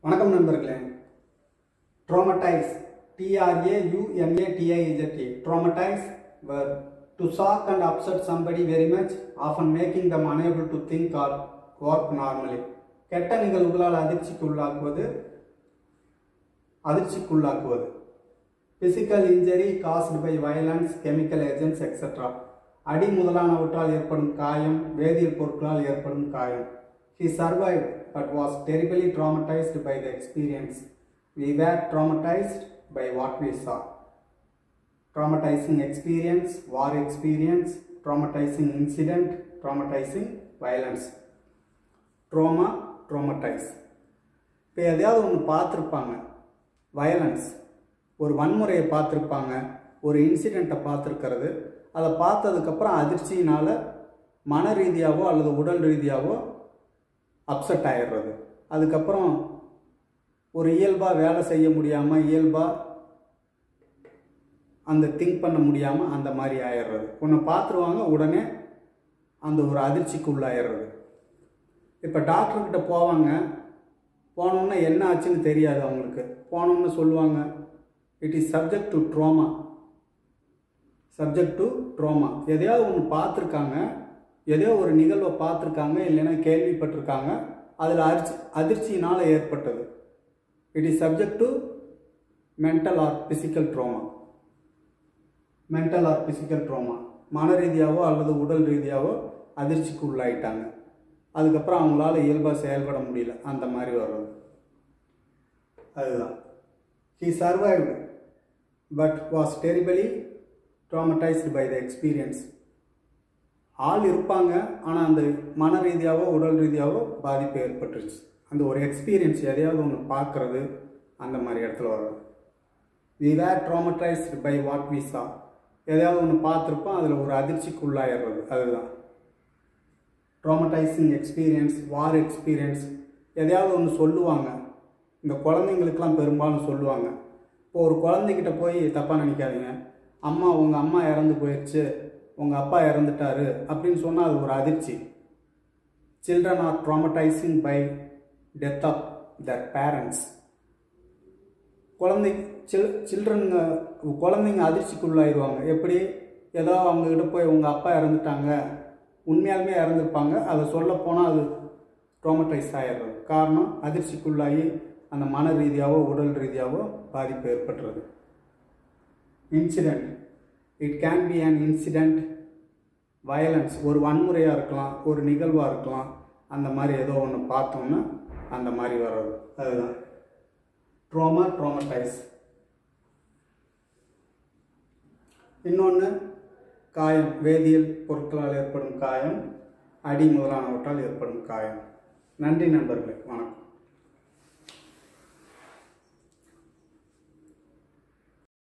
வணக்கம் நண்பர்களே. Traumatize, T-R-A-U-M-A-T-I-Z-E, traumatize verb to shock and upset somebody very much, often making them unable to think or work normally. கெட்ட நிகழ்வுகளால் அதிர்ச்சிக்குள்ளாக்குவது. Physical injury caused by violence, chemical agents, etc. அடி முதலானவற்றால் ஏற்படும் காயம், வேதியியல் பொருட்களால் ஏற்படும் காயம். He survived but was terribly traumatized by the experience. We were traumatized by what we saw. Traumatizing experience, war experience, traumatizing incident, traumatizing violence. Trauma, traumatize. இப்போ எதையாவது ஒன்று பார்த்துருப்பாங்க, வயலன்ஸ், ஒரு வன்முறையை பார்த்துருப்பாங்க, ஒரு இன்சிடெண்ட்டை பார்த்துருக்கிறது, அதை பார்த்ததுக்கப்புறம் அதிர்ச்சியினால் மன ரீதியாகவோ அல்லது உடல் ரீதியாகவோ அப்செட் ஆகிடுறது. அதுக்கப்புறம் ஒரு இயல்பாக வேலை செய்ய முடியாமல், இயல்பாக அந்த திங்க் பண்ண முடியாமல் அந்த மாதிரி ஆயிடுறது. ஒன்று பார்த்துருவாங்க, உடனே அந்த ஒரு அதிர்ச்சிக்கு உள்ளாயிடுறது. இப்போ டாக்டர்கிட்ட போவாங்க, போனோன்னா என்ன ஆச்சுன்னு தெரியாது அவங்களுக்கு. போனோன்னு சொல்லுவாங்க, it is subject to trauma. Subject to trauma. எதையாவது ஒன்று பார்த்துருக்காங்க, எதையோ ஒரு நிகழ்வை பார்த்துருக்காங்க, இல்லைன்னா கேள்விப்பட்டிருக்காங்க, அதில் அதிர்ச்சியினால் ஏற்பட்டது. It is subject to mental or physical trauma. Mental or physical trauma, மன ரீதியாகவோ அல்லது உடல் ரீதியாகவோ அதிர்ச்சிக்கு உள்ளாயிட்டாங்க. அதுக்கப்புறம் அவங்களால இயல்பாக செயல்பட முடியல, அந்த மாதிரி வர்றது. அதுதான். He survived but was terribly traumatized by the experience. ஆள் இருப்பாங்க, ஆனால் அந்த மன ரீதியாகவோ உடல் ரீதியாகவோ பாதிப்பு ஏற்பட்டுருச்சு. அந்த ஒரு எக்ஸ்பீரியன்ஸ், எதையாவது ஒன்று பார்க்குறது, அந்த மாதிரி இடத்துல வர்றது. We were traumatized by what we saw. எதையாவது ஒன்று பார்த்துருப்போம், அதில் ஒரு அதிர்ச்சிக்கு உள்ளாயிடுறது. அதுதான் ட்ராமடைசிங் எக்ஸ்பீரியன்ஸ், வார் எக்ஸ்பீரியன்ஸ். எதையாவது ஒன்று சொல்லுவாங்க, இந்த குழந்தைங்களுக்கெல்லாம் பெரும்பாலும் சொல்லுவாங்க. இப்போ ஒரு குழந்தைகிட்ட போய் தப்பாக நினைக்காதீங்க, அம்மா உங்கள் அம்மா இறந்து போயிடுச்சு, உங்கள் அப்பா இறந்துட்டாரு அப்படின்னு சொன்னால் அது ஒரு அதிர்ச்சி. Children are traumatising by death of their parents. குழந்தைங்க அதிர்ச்சிக்குள்ளாயிடுவாங்க. எப்படி? ஏதோ அவங்கக்கிட்ட போய் உங்கள் அப்பா இறந்துட்டாங்க, உண்மையாலுமே இறந்துருப்பாங்க, அதை சொல்ல போனால் அது ட்ராமடைஸ் ஆகிடுறது. காரணம், அதிர்ச்சிக்குள்ளாகி அந்த மன ரீதியாகவோ உடல் ரீதியாகவோ பாதிப்பு ஏற்பட்டுறது. Incident, it can be an incident. Violence, ஒரு வன்முறையாக இருக்கலாம், ஒரு நிகழ்வாக இருக்கலாம். அந்த மாதிரி ஏதோ ஒன்று பார்த்தோம்னா அந்த மாதிரி வர்றது. அதுதான் ட்ராமா, ட்ராமடைஸ். இன்னொன்று காயம், வேதியியல் பொருட்களால் ஏற்படும் காயம், அடி முதலானவற்றால் ஏற்படும் காயம். நன்றி நண்பர்களே, வணக்கம்.